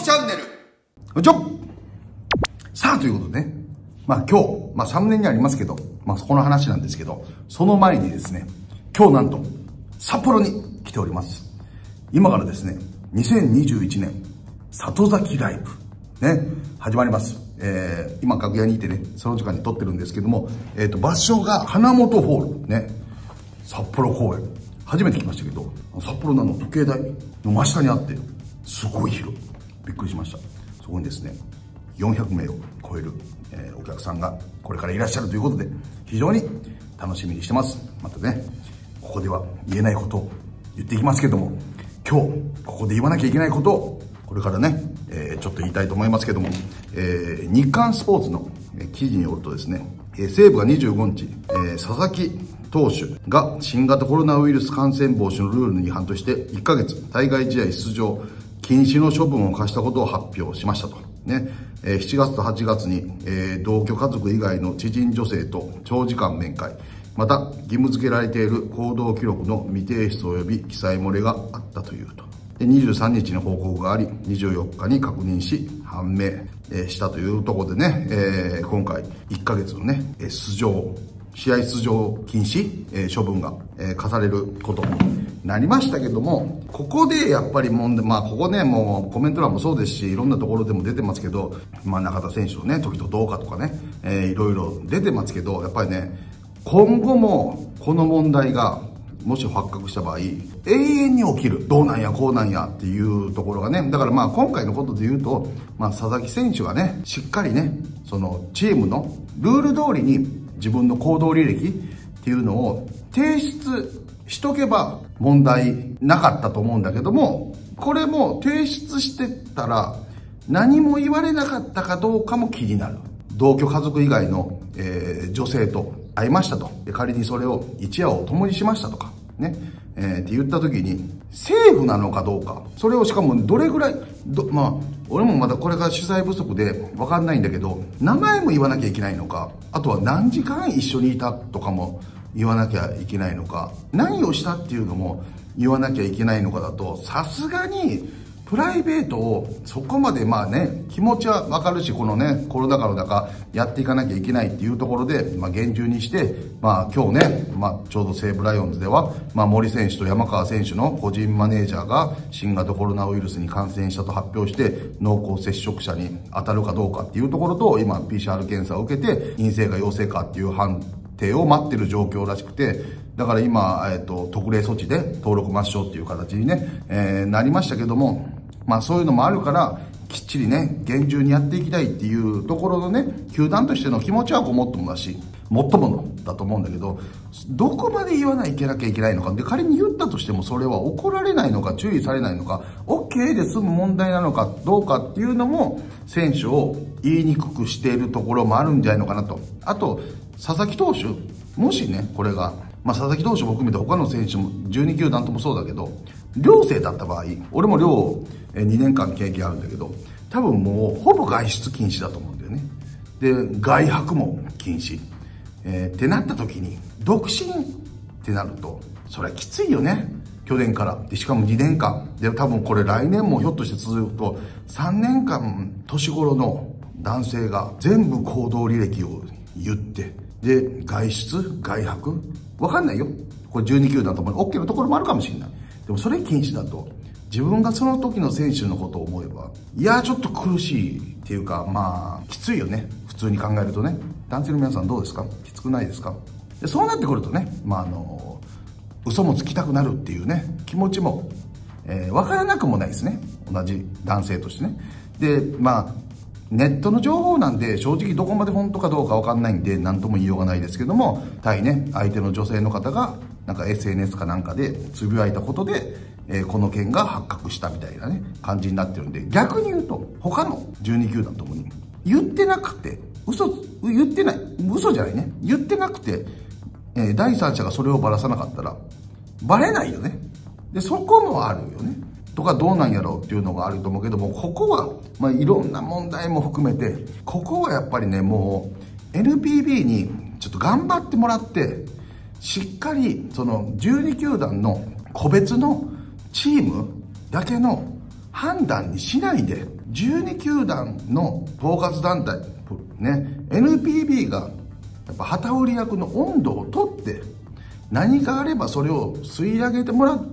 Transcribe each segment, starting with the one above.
チャンネル。さあ、ということでね。今日、3年にありますけど、この話なんですけど、その前にですね、今日なんと、札幌に来ております。今からですね、2021年、里崎ライブ、ね、始まります。今楽屋にいてね、その時間に撮ってるんですけども、場所が花本ホール、ね、札幌公園。初めて来ましたけど、札幌の時計台の真下にあって、すごい広い。びっくりしました。そこにですね、400名を超える、お客さんがこれからいらっしゃるということで、非常に楽しみにしてます。またね、ここでは言えないことを言っていきますけども、今日、ここで言わなきゃいけないことを、これからね、ちょっと言いたいと思いますけども、日刊スポーツの記事によるとですね、西武が25日、佐々木投手が新型コロナウイルス感染防止のルールに違反として1ヶ月対外試合出場禁止の処分を課したことを発表しましたと。ね、7月と8月に、同居家族以外の知人女性と長時間面会、また義務付けられている行動記録の未提出及び記載漏れがあったというと。で、23日に報告があり、24日に確認し、判明したというところでね、今回1ヶ月のね、試合出場禁止、処分が、課されることになりましたけども、ここでやっぱり問題、ここね、もうコメント欄もそうですし、いろんなところでも出てますけど、中田選手のね、時とどうかとかね、いろいろ出てますけど、やっぱりね、今後もこの問題がもし発覚した場合、永遠に起きる。どうなんや、こうなんやっていうところがね、だから今回のことで言うと、佐々木選手がね、しっかりね、そのチームのルール通りに自分の行動履歴っていうのを提出しとけば問題なかったと思うんだけども、これも提出してたら何も言われなかったかどうかも気になる。同居家族以外の、女性と会いましたと。で、仮にそれを一夜を共にしましたとか、ね、って言った時に、セーフなのかどうか。それをしかもどれぐらい、俺もまだこれが取材不足でわかんないんだけど、名前も言わなきゃいけないのか、あとは何時間一緒にいたとかも言わなきゃいけないのか、何をしたっていうのも言わなきゃいけないのかだと、さすがに、プライベートをそこまで気持ちはわかるし、このね、コロナ禍の中やっていかなきゃいけないっていうところで、厳重にして、今日ね、ちょうど西武ライオンズでは、森選手と山川選手の個人マネージャーが新型コロナウイルスに感染したと発表して、濃厚接触者に当たるかどうかっていうところと、今 PCR 検査を受けて、陰性か陽性かっていう判定を待ってる状況らしくて、だから今、特例措置で登録抹消っていう形にね、なりましたけども、そういうのもあるから、きっちりね、厳重にやっていきたいっていうところのね、球団としての気持ちはごもっともだし、もっともだと思うんだけど、どこまで言わないけなきゃいけないのか、で、仮に言ったとしてもそれは怒られないのか、注意されないのか、OK で済む問題なのかどうかっていうのも、選手を言いにくくしているところもあるんじゃないのかなと。あと、佐々木投手、もしね、これが、佐々木投手も含めて他の選手も12球団ともそうだけど、寮生だった場合、俺も寮2年間経験あるんだけど、多分もうほぼ外出禁止だと思うんだよね。で、外泊も禁止。ってなった時に、独身ってなると、それはきついよね。去年から。で、しかも2年間。で、多分これ来年もひょっとして続くと、3年間年頃の男性が全部行動履歴を言って、で、外出外泊わかんないよ。これ12球団とも OK のところもあるかもしれない。でもそれ禁止だと、自分がその時の選手のことを思えば、いや、ちょっと苦しいっていうか、きついよね。普通に考えるとね。男性の皆さんどうですか？きつくないですか？で、そうなってくるとね、嘘もつきたくなるっていうね、気持ちも、わからなくもないですね。同じ男性としてね。で、ネットの情報なんで、正直どこまで本当かどうかわかんないんで、何とも言いようがないですけども、対ね、相手の女性の方が、SNS かなんかでつぶやいたことで、この件が発覚したみたいなね、感じになってるんで、逆に言うと、他の12球団ともに、言ってなくて、嘘じゃないね。言ってなくて、第三者がそれをばらさなかったら、バレないよね。で、そこもあるよね。とかどうなんやろうっていうのがあると思うけども、ここは、いろんな問題も含めて、ここはやっぱりね、もう、NPB にちょっと頑張ってもらって、しっかり、その、12球団の個別のチームだけの判断にしないで、12球団の統括団体、ね、NPB が、やっぱ旗売り役の温度をとって、何かあればそれを吸い上げてもらって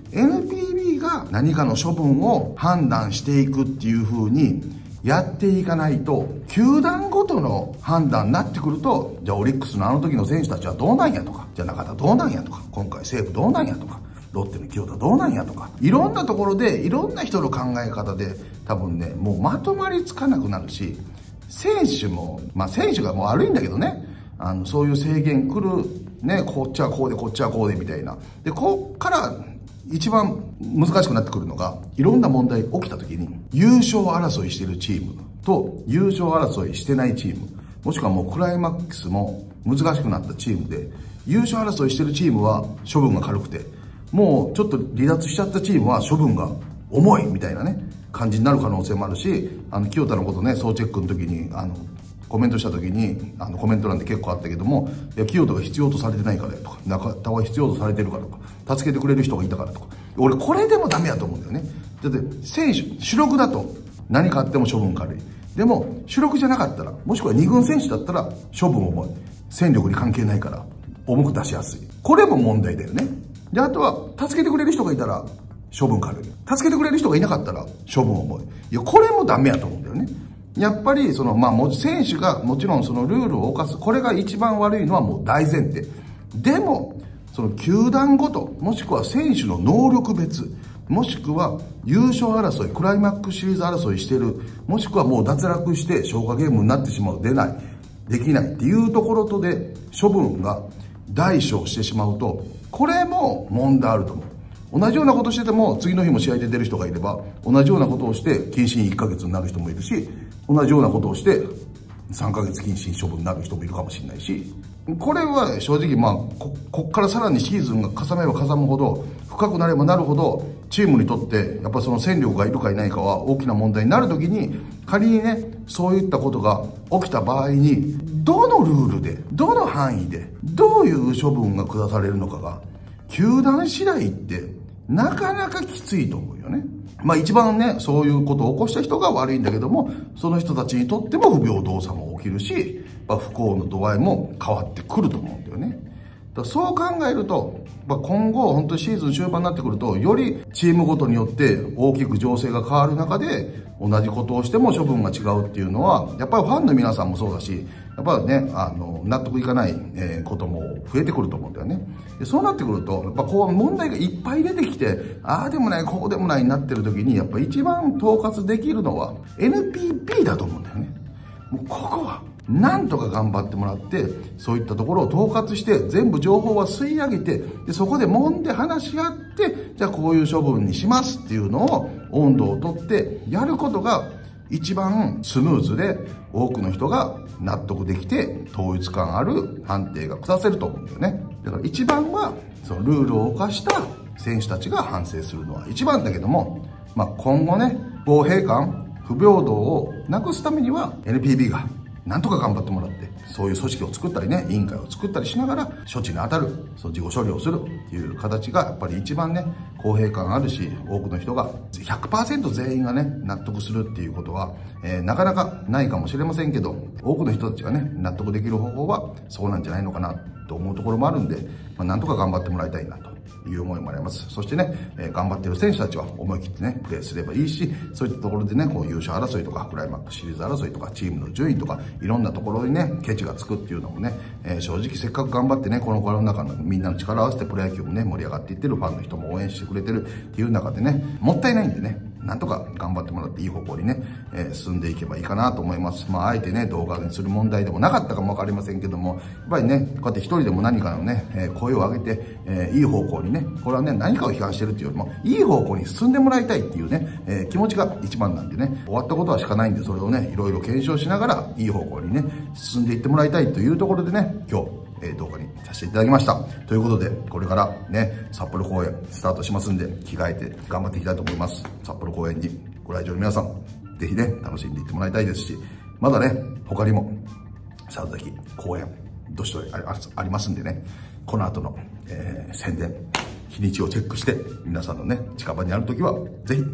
、NPB が何かの処分を判断していくっていう風にやっていかないと、球団ごとの判断になってくると、じゃあオリックスのあの時の選手たちはどうなんやとか、じゃあ中田どうなんやとか、今回西武どうなんやとか、ロッテの清田どうなんやとか、いろんなところでいろんな人の考え方で多分ね、もうまとまりつかなくなるし、選手も、選手がもう悪いんだけどね、そういう制限来る、ね、こっちはこうでこっちはこうでみたいな。で、こっから一番難しくなってくるのが、いろんな問題起きた時に、優勝争いしてるチームと優勝争いしてないチーム、もしくはもうクライマックスも難しくなったチームで、優勝争いしてるチームは処分が軽くて、もうちょっと離脱しちゃったチームは処分が重いみたいなね、感じになる可能性もあるし、清田のことね、総チェックの時に、コメントした時に、コメント欄で結構あったけども、いや、清田が必要とされてないからとか、中田は必要とされてるからとか、助けてくれる人がいたからとか。俺、これでもダメやと思うんだよね。だって、選手、主力だと何かあっても処分軽い。でも、主力じゃなかったら、もしくは2軍選手だったら、処分重い。戦力に関係ないから、重く出しやすい。これも問題だよね。で、あとは、助けてくれる人がいたら、処分軽い。助けてくれる人がいなかったら、処分重い。いや、これもダメやと思うんだよね。やっぱり、選手がもちろんそのルールを犯す。これが一番悪いのはもう大前提。でも、その球団ごと、もしくは選手の能力別、もしくは優勝争い、クライマックスシリーズ争いしてる、もしくはもう脱落して消化ゲームになってしまう、出ない、できないっていうところとで処分が大小してしまうと、これも問題あると思う。同じようなことしてても、次の日も試合で出る人がいれば、同じようなことをして、謹慎1ヶ月になる人もいるし、同じようなことをして、3ヶ月謹慎処分になる人もいるかもしれないし、これは正直こっからさらにシーズンが重ねれば重むほど、深くなればなるほど、チームにとって、やっぱその戦力がいるかいないかは大きな問題になるときに、仮にね、そういったことが起きた場合に、どのルールで、どの範囲で、どういう処分が下されるのかが、球団次第って、なかなかきついと思うよね。一番ね、そういうことを起こした人が悪いんだけども、その人たちにとっても不平等さも起きるし、不幸の度合いも変わってくると思うんだよね。だからそう考えると、今後本当にシーズン終盤になってくると、よりチームごとによって大きく情勢が変わる中で、同じことをしても処分が違うっていうのは、やっぱりファンの皆さんもそうだし、やっぱりね、納得いかないことも増えてくると思うんだよね。でそうなってくると、やっぱこう問題がいっぱい出てきて、ああでもない、こうでもないになってる時に、やっぱ一番統括できるのは NPB だと思うんだよね。もうここは、なんとか頑張ってもらって、そういったところを統括して、全部情報は吸い上げて、でそこで揉んで話し合って、じゃあこういう処分にしますっていうのを、温度をとってやることが、一番スムーズで多くの人が納得できて統一感ある判定が下せると思うんだよね。だから一番はそのルールを犯した選手たちが反省するのは一番だけども、今後ね、公平感、不平等をなくすためには NPB がなんとか頑張ってもらって、そういう組織を作ったりね、委員会を作ったりしながら処置に当たる、自己処理をするっていう形がやっぱり一番ね、公平感あるし、多くの人が 100% 全員がね、納得するっていうことは、なかなかないかもしれませんけど、多くの人たちがね、納得できる方法はそうなんじゃないのかなと思うところもあるんで、なんとか頑張ってもらいたいなという思いもあります。そしてね、頑張ってる選手たちは思い切ってね、プレーすればいいし、そういったところでね、優勝争いとか、クライマックスシリーズ争いとか、チームの順位とか、いろんなところにね、ケチがつくっていうのもね、正直せっかく頑張ってね、このコロナ禍のみんなの力を合わせてプロ野球もね、盛り上がっていってるファンの人も応援してくれてるっていう中でね、もったいないんでね、なんとか頑張ってもらっていい方向にね、進んでいけばいいかなと思います。あえてね、動画にする問題でもなかったかもわかりませんけども、やっぱりね、こうやって一人でも何かのね、声を上げて、いい方向にね、これはね、何かを批判してるっていうよりも、いい方向に進んでもらいたいっていうね、気持ちが一番なんでね、終わったことはしかないんで、それをね、いろいろ検証しながら、いい方向にね、進んでいってもらいたいというところでね、今日、動画にさせていただきました。ということで、これからね、札幌公演スタートしますんで、着替えて頑張っていきたいと思います。札幌公演にご来場の皆さん、ぜひね、楽しんでいってもらいたいですし、まだね、他にも、さざき公演、どしどしありますんでね、この後の、宣伝、日にちをチェックして、皆さんのね、近場にあるときは、ぜひ、ご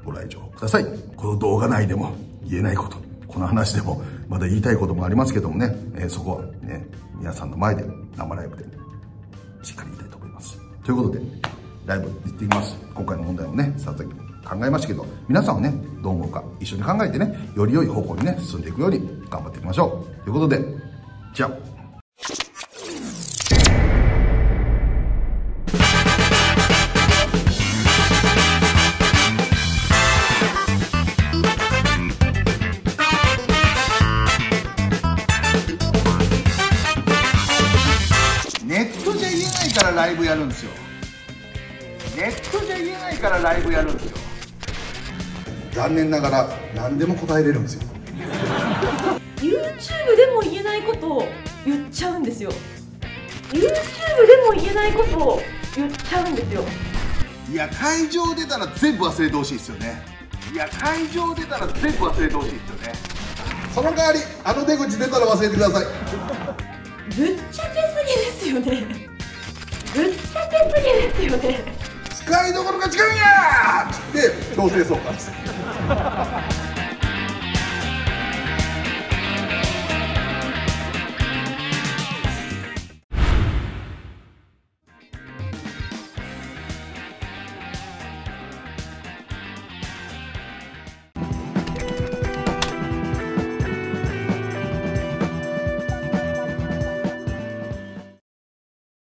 ご来場ください。この動画内でも言えないこと、この話でもまだ言いたいこともありますけどもね、そこはね、皆さんの前で生ライブでしっかり言いたいと思います。ということで、ライブ行ってみます。今回の問題もね、さっき考えましたけど、皆さんはね、どう思うか一緒に考えてね、より良い方向にね、進んでいくように頑張っていきましょう。ということで、じゃあ。ネットじゃ言えないからライブやるんですよ。ネットじゃ言えないからライブやるんですよ。残念ながら何でも答えれるんですよ。 YouTube でも言えないことを言っちゃうんですよ。YouTube でも言えないことを言っちゃうんですよ。 いや、会場出たら全部忘れてほしいですよね。いや、会場出たら全部忘れてほしいですよね。その代わり、あの出口出たら忘れてください。 ぶっちゃけすぎですよね。ぶっちゃけすぎですよね。 使いどころが違うんやーって強制送還です。